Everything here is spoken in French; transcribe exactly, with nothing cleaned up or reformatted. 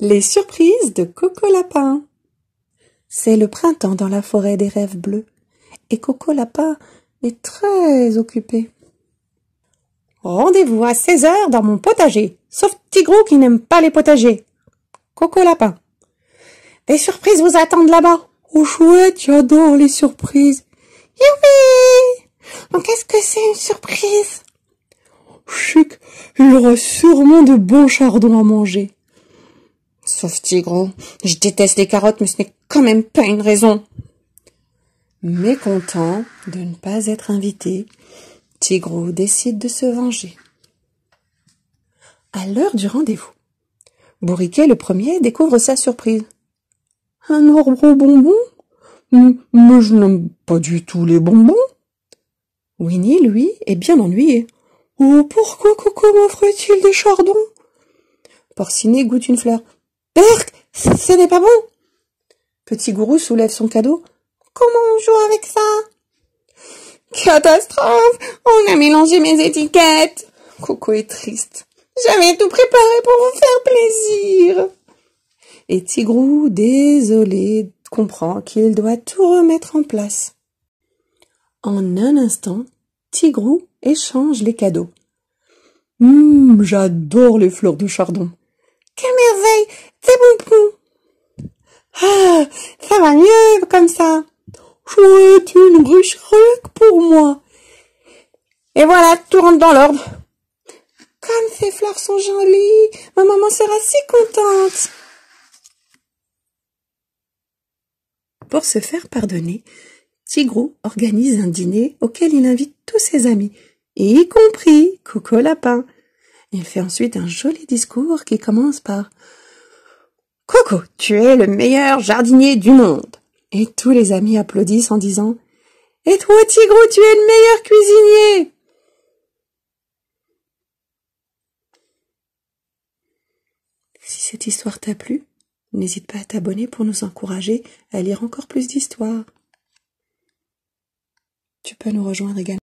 Les surprises de Coco Lapin. C'est le printemps dans la forêt des rêves bleus, et Coco Lapin est très occupé. Rendez-vous à seize heures dans mon potager, sauf Tigrou qui n'aime pas les potagers. Coco Lapin. Des surprises vous attendent là-bas. Oh chouette, j'adore les surprises. Youpi! Qu'est-ce que c'est une surprise? Chic, il y aura sûrement de bons chardons à manger. Sauf Tigrou, je déteste les carottes, mais ce n'est quand même pas une raison. Mécontent de ne pas être invité, Tigrou décide de se venger. À l'heure du rendez-vous, Bourriquet le premier découvre sa surprise. Un arbre aux bonbons? Mais je n'aime pas du tout les bonbons. Winnie, lui, est bien ennuyé. Oh, pourquoi Coco m'offre-t-il des chardons? Porcinet goûte une fleur. Berk, ce n'est pas bon. Petit Gourou soulève son cadeau. Comment on joue avec ça? Catastrophe! On a mélangé mes étiquettes. Coco est triste. J'avais tout préparé pour vous faire plaisir. Et Tigrou, désolé, comprend qu'il doit tout remettre en place. En un instant, Tigrou échange les cadeaux. Hum, j'adore les fleurs de chardon. Quelle merveille! C'est bonbons! Ah, ça va mieux comme ça. Chouette, une ruche rien que pour moi. Et voilà, tout rentre dans l'ordre. Comme ces fleurs sont jolies, ma maman sera si contente. Pour se faire pardonner, Tigrou organise un dîner auquel il invite tous ses amis, y compris Coco Lapin. Il fait ensuite un joli discours qui commence par « Coco, tu es le meilleur jardinier du monde !» Et tous les amis applaudissent en disant « Et toi, Tigrou, tu es le meilleur cuisinier !» Si cette histoire t'a plu, n'hésite pas à t'abonner pour nous encourager à lire encore plus d'histoires. Tu peux nous rejoindre également